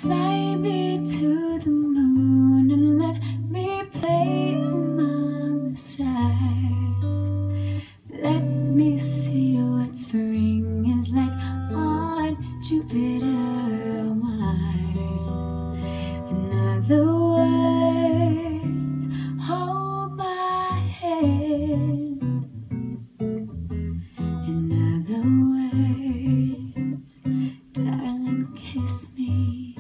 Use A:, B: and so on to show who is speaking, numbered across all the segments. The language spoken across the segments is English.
A: Fly me to the moon and let me play among the stars. Let me see what spring is like on Jupiter or Mars. In other words, hold my hand. In other words, darling, kiss me.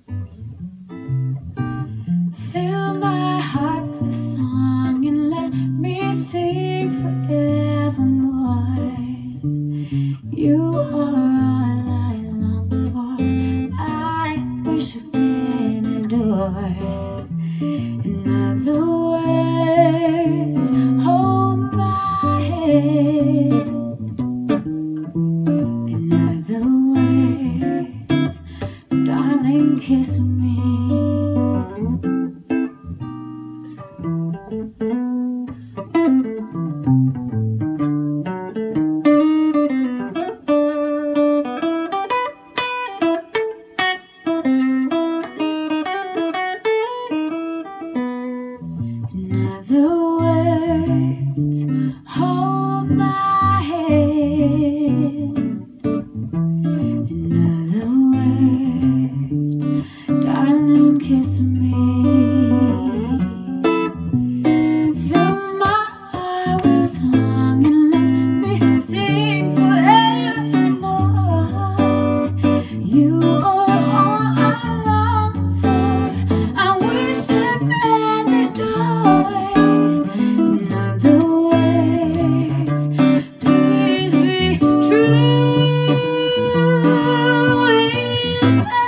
A: Fill my heart with song and let me sing forevermore. You are all I long for, I worship and adore. In other words, hold my hand. In other words, darling, kiss me. In other words, hold my hand. In other words, darling, kiss me. Fill my heart with song and let me sing forevermore. You are all I long for, I worship and adore. In other words, please be true.